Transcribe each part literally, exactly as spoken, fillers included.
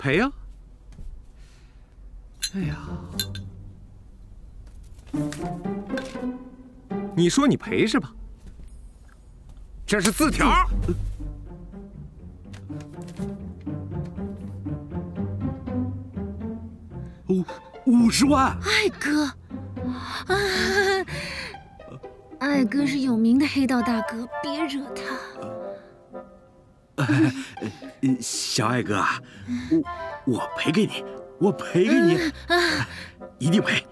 赔呀！哎呀，你说你赔是吧？这是字条。五五十万。 艾哥，啊，艾哥是有名的黑道大哥，别惹他。 小艾哥啊，我我赔给你，我赔给你，一定赔！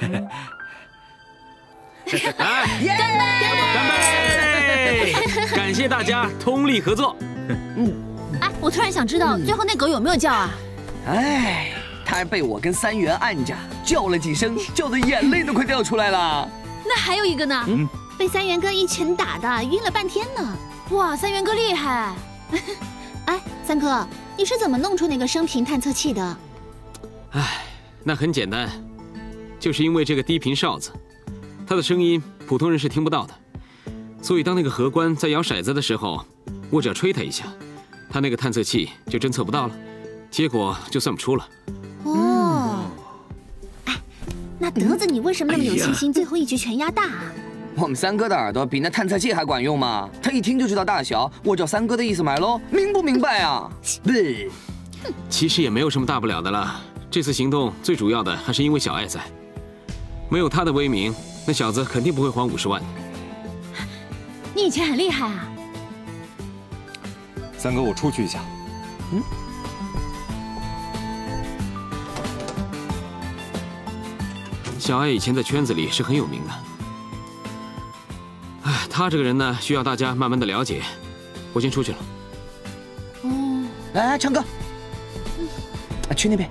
来，干杯！干杯！感谢大家通力合作。 嗯，哎，我突然想知道，最后那狗有没有叫啊？ 哎，它被我跟三元按着叫了几声，叫的眼泪都快掉出来了。 那还有一个呢，嗯，被三元哥一拳打的晕了半天呢。哇，三元哥厉害！ 哎，三哥，你是怎么弄出那个声频探测器的？ 哎，那很简单，就是因为这个低频哨子，它的声音普通人是听不到的，所以当那个荷官在摇骰子的时候，我只要吹它一下，它那个探测器就侦测不到了，结果就算不出了。 哦，哎，那德子，你为什么那么有信心，最后一局全压大啊？ 我们三哥的耳朵比那探测器还管用吗？他一听就知道大小，我照三哥的意思买喽，明不明白啊？对， 其实也没有什么大不了的了。这次行动最主要的还是因为小艾在，没有他的威名，那小子肯定不会还五十万。 你以前很厉害啊！ 三哥，我出去一下。嗯。 小艾以前在圈子里是很有名的。 哎，他这个人呢，需要大家慢慢的了解。我先出去了。 哦， 来来，强哥，啊，去那边。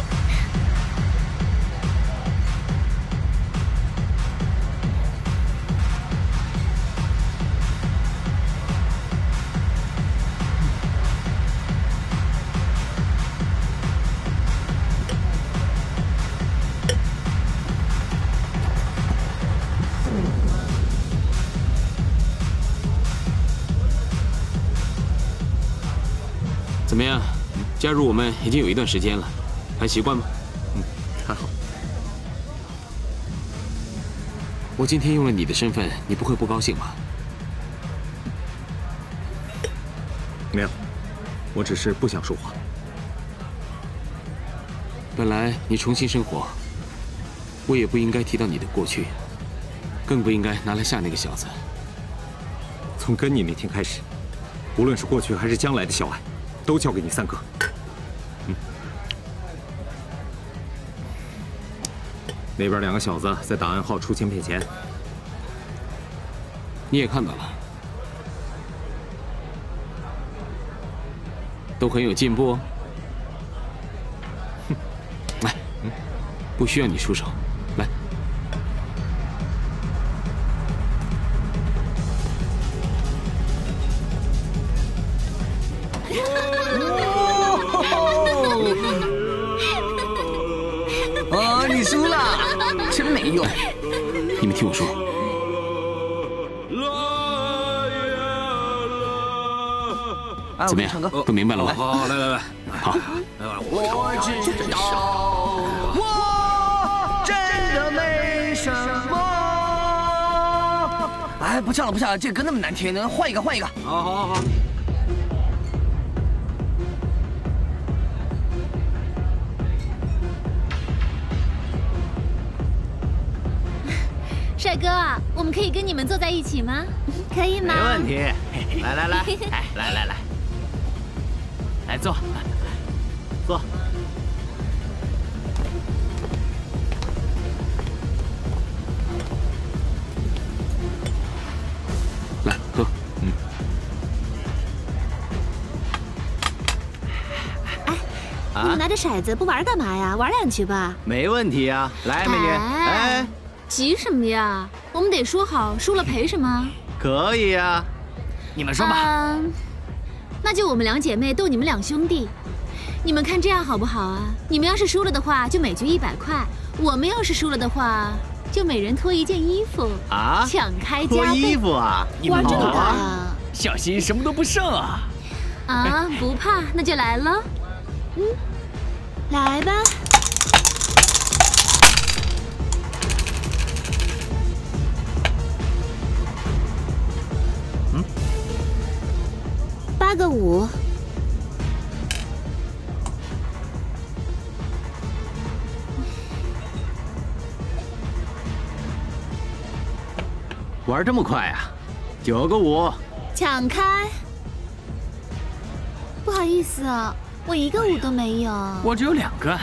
怎么样？加入我们已经有一段时间了，还习惯吗？ 嗯，还好。 我今天用了你的身份，你不会不高兴吧？ 没有，我只是不想说话。 本来你重新生活，我也不应该提到你的过去，更不应该拿来吓那个小子。 从跟你那天开始，无论是过去还是将来的小艾。 都交给你三哥。嗯，那边两个小子在打暗号出钱骗钱， 你也看到了，都很有进步哦。哼，来，嗯，不需要你出手，来。 哦，你输了，真没用。 你们听我说，怎么样？都明白了吧？ 好，来来来， 好。 我知道，我真的没什么。哎，不唱了，不唱了，这歌那么难听，能换一个，换一个。 好好好好。 帅哥，我们可以跟你们坐在一起吗？可以吗？ 没问题。来来来，哎，来来来，来坐，坐。 来喝，嗯。 哎，你们拿着骰子不玩干嘛呀？玩两局吧。 没问题啊，来，美女，哎。 急什么呀？我们得说好，输了赔什么？ 可以呀，你们说吧。 嗯，那就我们两姐妹斗你们两兄弟，你们看这样好不好啊？你们要是输了的话，就每局一百块；我们要是输了的话，就每人脱一件衣服啊， 抢开加倍。 脱衣服啊？ 玩这个啊？小心什么都不剩啊！ 啊，不怕，那就来了。嗯。 来吧。 嗯， 八个五。 玩这么快啊？九个五。 抢开！不好意思啊，我一个五都没有。 我只有两个。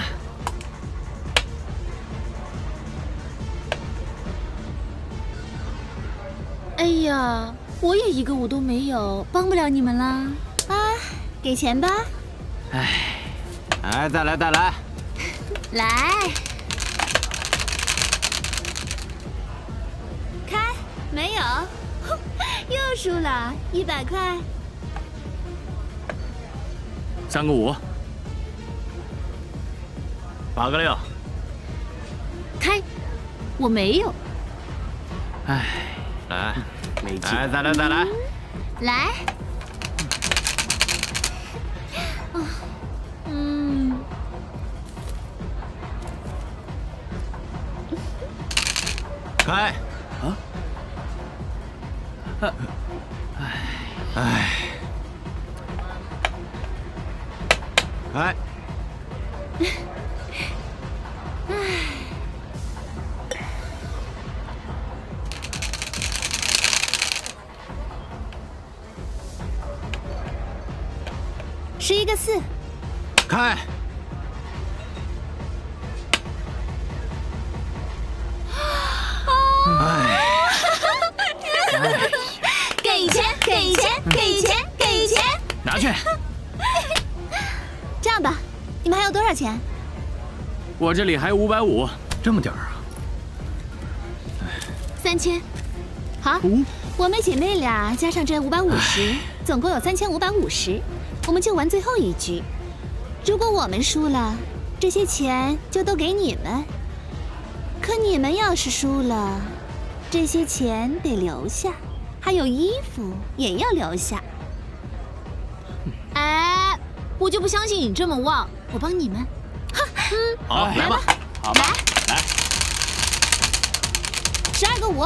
哎呀，我也一个五都没有，帮不了你们啦。啊，给钱吧。 哎，哎，再来再来。 来。开，没有。又输了，一百块。 三个五，八个六。 开，我没有。 哎，来，没劲。哎，再来再来。 来。哦，嗯。 开。啊。哎，哎，哎， 十一个四， 开。哎。 给钱，给钱，给钱，给钱！ 拿去。 这样吧，你们还有多少钱？ 我这里还有五百五， 这么点儿啊？ 三千。好，我们姐妹俩加上这五百五十，总共有三千五百五十。我们就玩最后一局。如果我们输了，这些钱就都给你们。可你们要是输了，这些钱得留下。还有衣服也要留下。哎，我就不相信你这么旺，我帮你们。 好，来吧，好吧，来， 十二个五。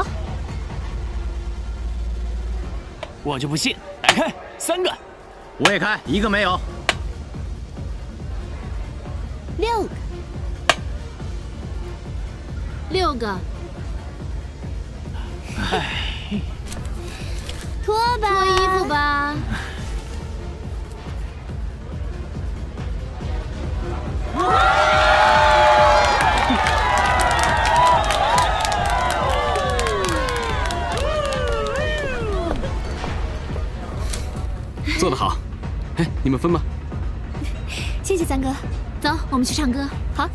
我就不信，来开三个， 我也开，一个没有。 六个，六个。 哎。 脱吧，脱衣服吧。 做得好，哎，你们分吧。 谢谢三哥，走，我们去唱歌。好。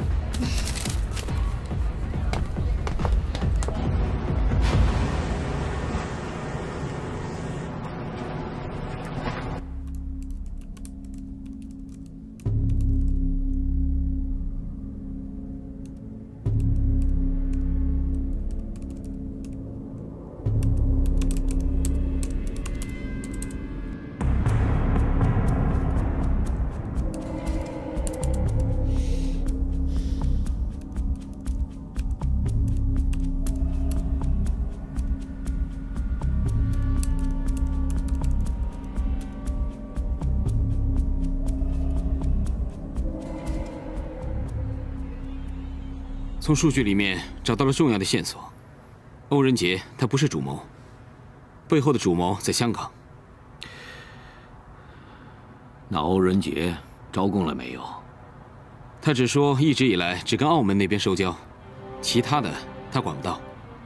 从数据里面找到了重要的线索，欧仁杰他不是主谋，背后的主谋在香港。 那欧仁杰招供了没有？ 他只说一直以来只跟澳门那边收交，其他的他管不到。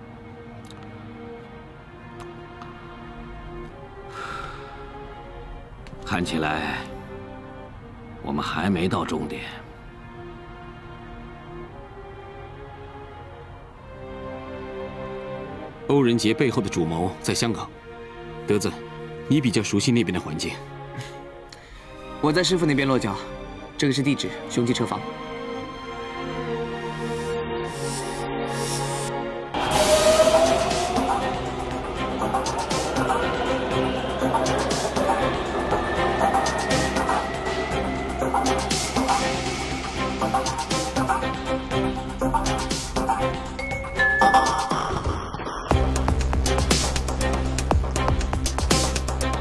看起来我们还没到终点。 欧仁杰背后的主谋在香港，德子，你比较熟悉那边的环境。 我在师傅那边落脚，这个是地址，兄弟车房。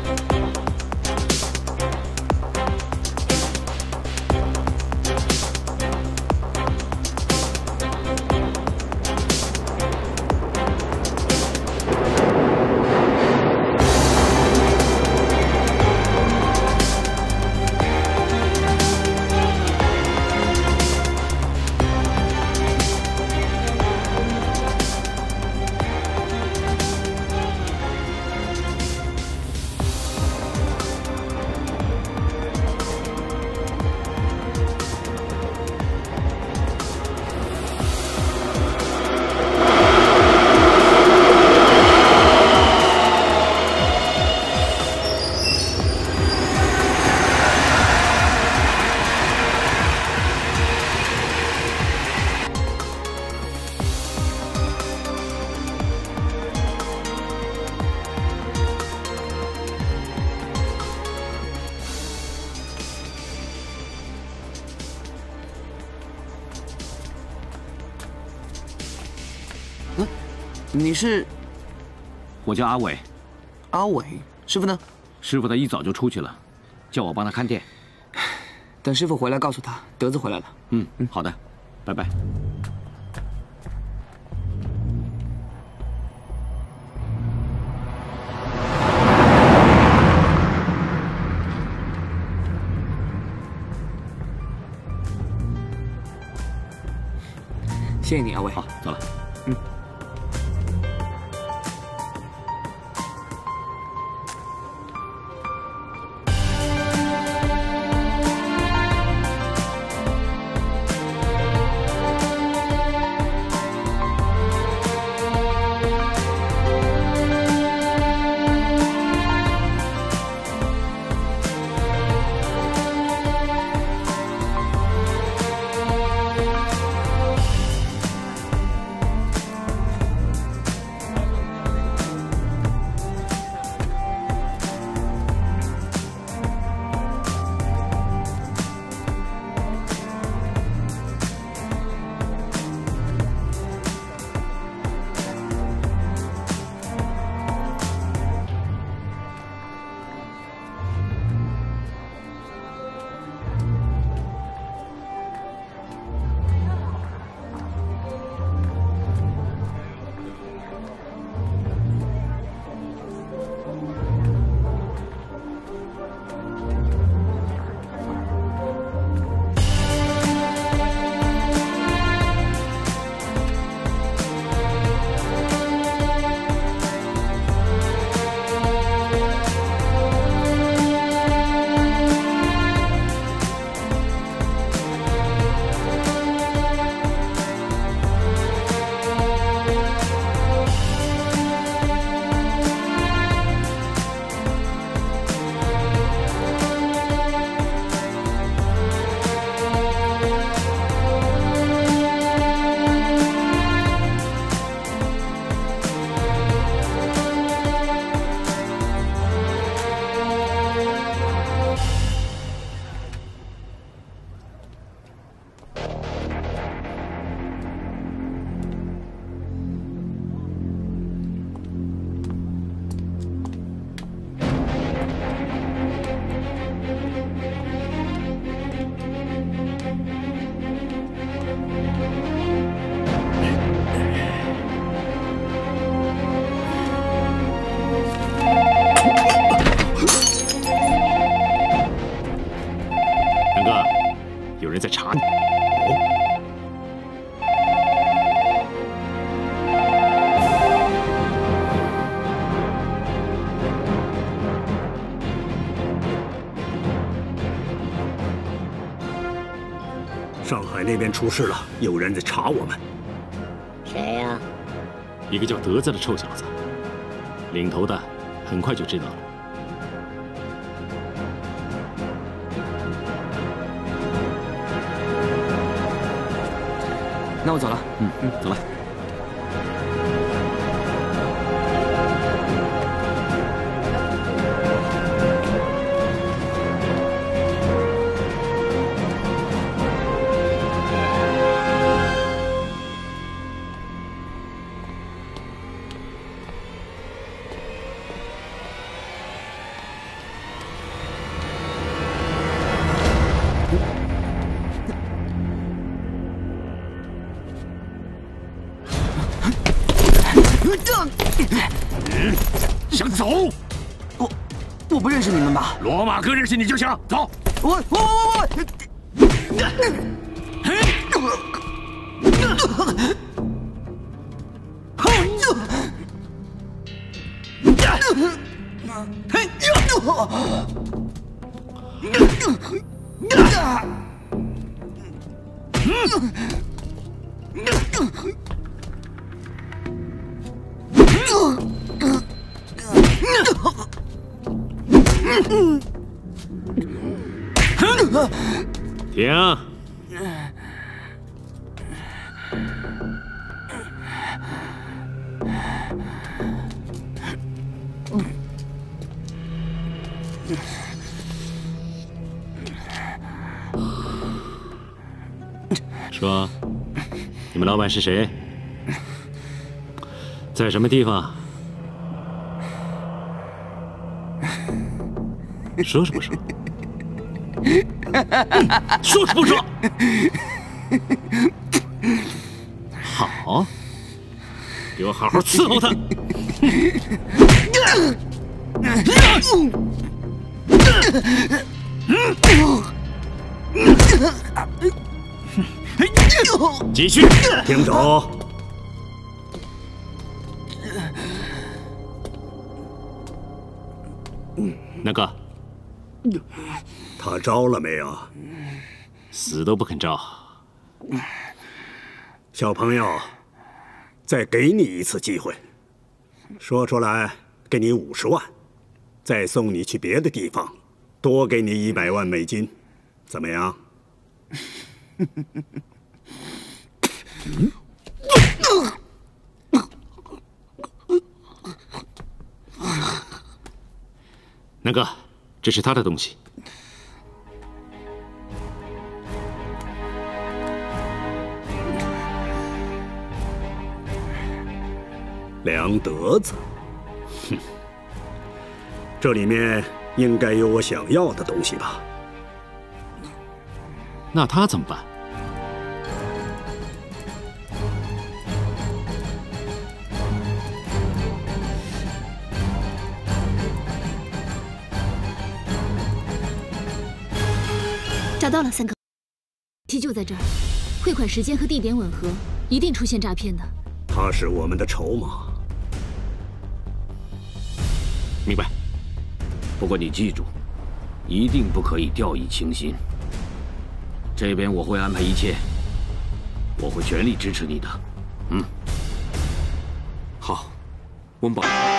你是？ 我叫阿伟。 阿伟，师傅呢？ 师傅他一早就出去了，叫我帮他看店。 等师傅回来告诉他，德子回来了。 嗯嗯，好的，拜拜。 谢谢你，阿伟。 好，走了。 嗯。 在查你。哦。 上海那边出事了，有人在查我们。 谁呀？ 一个叫德子的臭小子，领头的很快就知道了。 那我走了。 嗯嗯，走了。 你们吧？ 罗马哥认识你就行，走。 我我我我。 停！说，你们老板是谁？在什么地方？说是不说？说是不说？好，给我好好伺候他。继续，听着。那个，他招了没有？死都不肯招。小朋友，再给你一次机会，说出来，给你五十万，再送你去别的地方，多给你一百万美金，怎么样？那个，这是他的东西。梁德子，哼，这里面应该有我想要的东西吧？那他怎么办？ 找到了，三哥， 题就在这儿，汇款时间和地点吻合，一定出现诈骗的。 他是我们的筹码。 明白。不过你记住，一定不可以掉以轻心。这边我会安排一切，我会全力支持你的。嗯， 好，温饱。